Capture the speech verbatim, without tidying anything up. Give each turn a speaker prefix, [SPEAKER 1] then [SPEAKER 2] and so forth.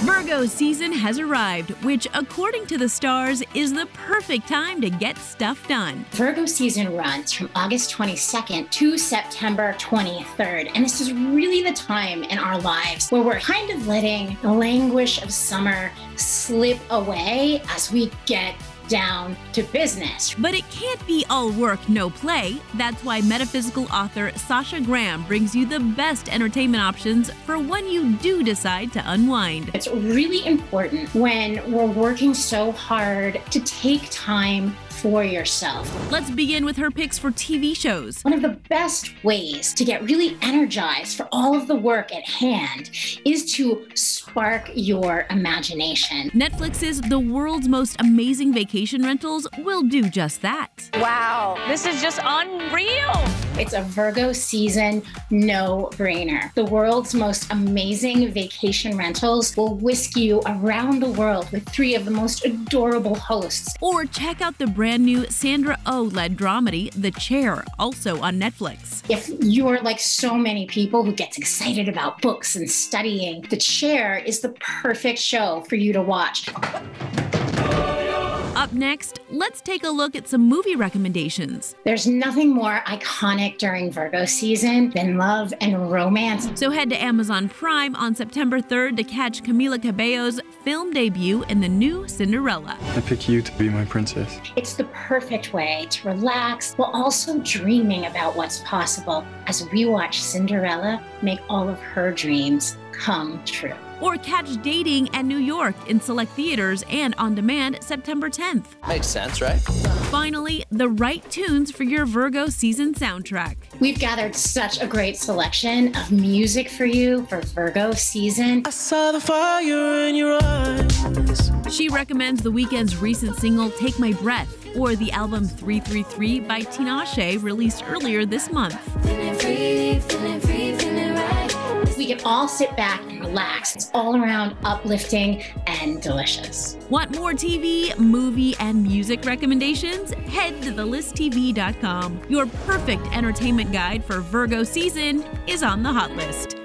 [SPEAKER 1] Virgo season has arrived, which, according to the stars, is the perfect time to get stuff done.
[SPEAKER 2] Virgo season runs from August twenty-second to September twenty-third, and this is really the time in our lives where we're kind of letting the languish of summer slip away as we get down to business.
[SPEAKER 1] But it can't be all work, no play. That's why metaphysical author Sasha Graham brings you the best entertainment options for when you do decide to unwind.
[SPEAKER 2] It's really important when we're working so hard to take time for yourself.
[SPEAKER 1] Let's begin with her picks for T V shows.
[SPEAKER 2] One of the best ways to get really energized for all of the work at hand is to spark your imagination.
[SPEAKER 1] Netflix's The World's Most Amazing Vacation Rentals will do just that.
[SPEAKER 3] Wow, this is just unreal.
[SPEAKER 2] It's a Virgo season no-brainer. The World's Most Amazing Vacation Rentals will whisk you around the world with three of the most adorable hosts.
[SPEAKER 1] Or check out the brand new Sandra Oh-led dramedy, The Chair, also on Netflix.
[SPEAKER 2] If you're like so many people who gets excited about books and studying, The Chair is the perfect show for you to watch.
[SPEAKER 1] Up next, let's take a look at some movie recommendations.
[SPEAKER 2] There's nothing more iconic during Virgo season than love and romance.
[SPEAKER 1] So head to Amazon Prime on September third to catch Camila Cabello's film debut in the new Cinderella.
[SPEAKER 4] I pick you to be my princess.
[SPEAKER 2] It's the perfect way to relax while also dreaming about what's possible as we watch Cinderella make all of her dreams come true.
[SPEAKER 1] Or catch Dating at New York in select theaters and on demand September tenth.
[SPEAKER 5] Makes sense, right?
[SPEAKER 1] Finally, the right tunes for your Virgo season soundtrack.
[SPEAKER 2] We've gathered such a great selection of music for you for Virgo season.
[SPEAKER 6] I saw the fire in your eyes.
[SPEAKER 1] She recommends The Weeknd's recent single Take My Breath or the album three three three by Tinashe, released earlier this month.
[SPEAKER 2] Feeling free, feeling free, feeling right. We can all sit back and relax. It's all around uplifting and delicious.
[SPEAKER 1] Want more T V, movie, and music recommendations? Head to the list T V dot com. Your perfect entertainment guide for Virgo season is on the hot list.